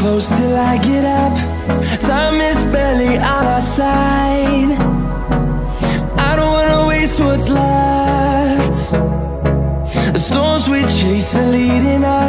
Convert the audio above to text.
close till I get up. Time is barely on our side. I don't wanna waste what's left. The storms we chase are leading us.